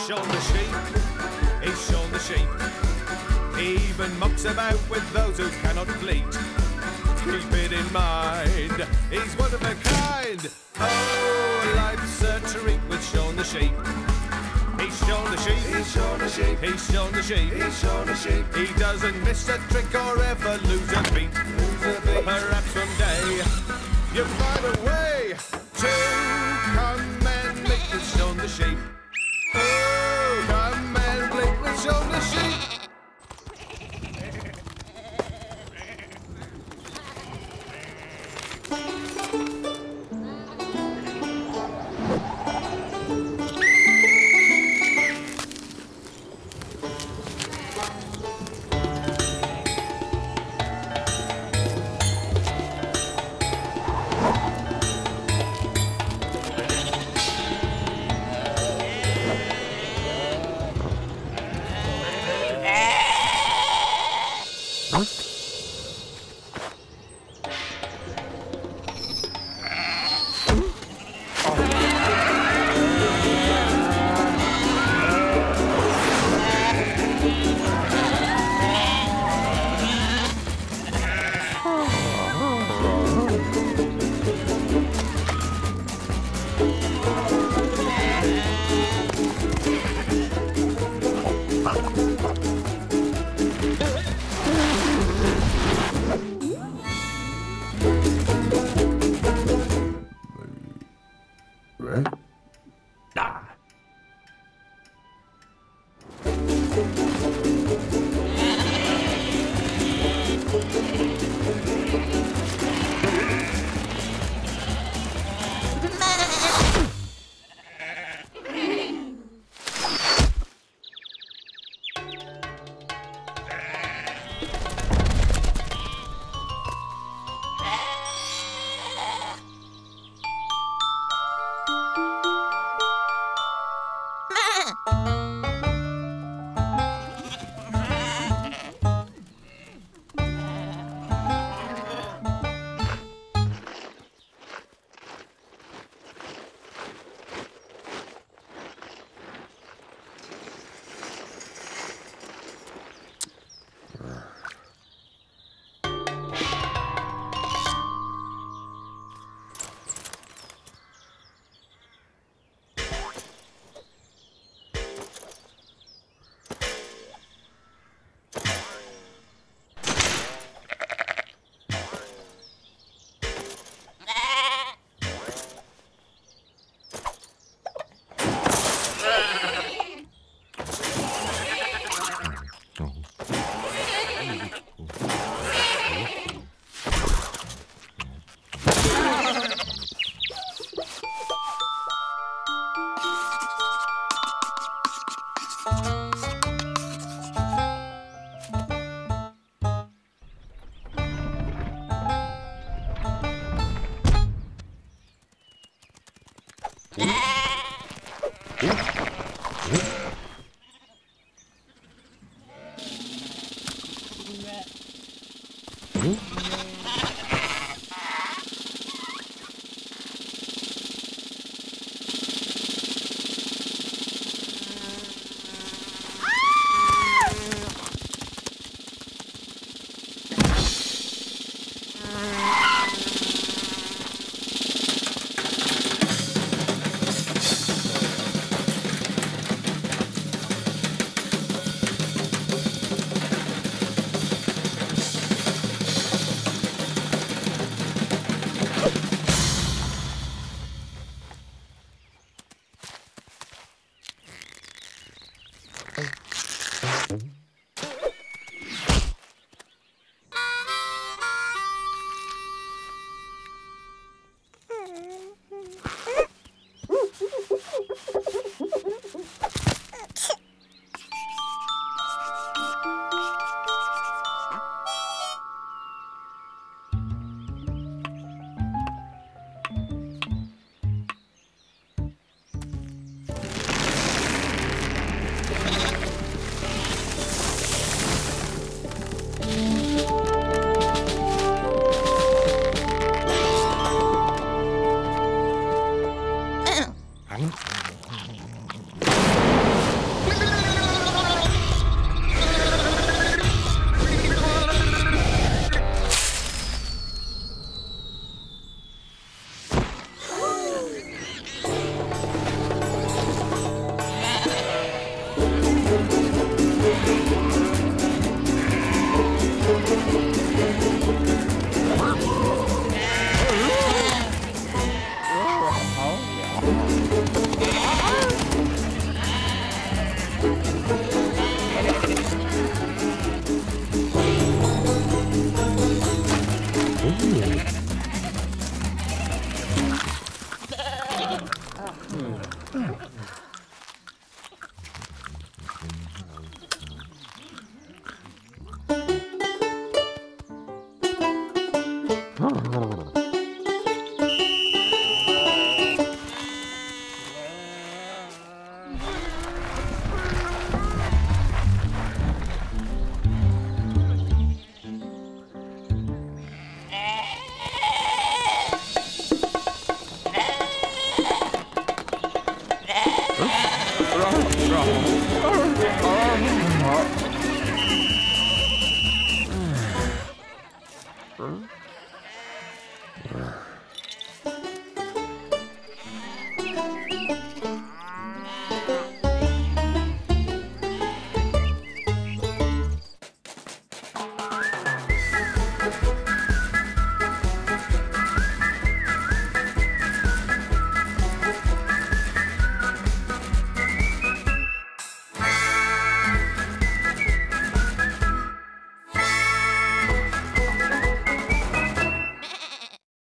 Shaun the sheep. He's Shaun the sheep. He even mucks about with those who cannot bleat. Keep it in mind, he's one of a kind. Oh, life's a treat with Shaun the sheep. He's Shaun the sheep. He's Shaun the sheep. He's Shaun the sheep. He's Shaun the sheep. He doesn't miss a trick or ever lose a beat. Perhaps someday you find a way to come and meet with Shaun the sheep. Oh, come and blink with Shaun the sheep.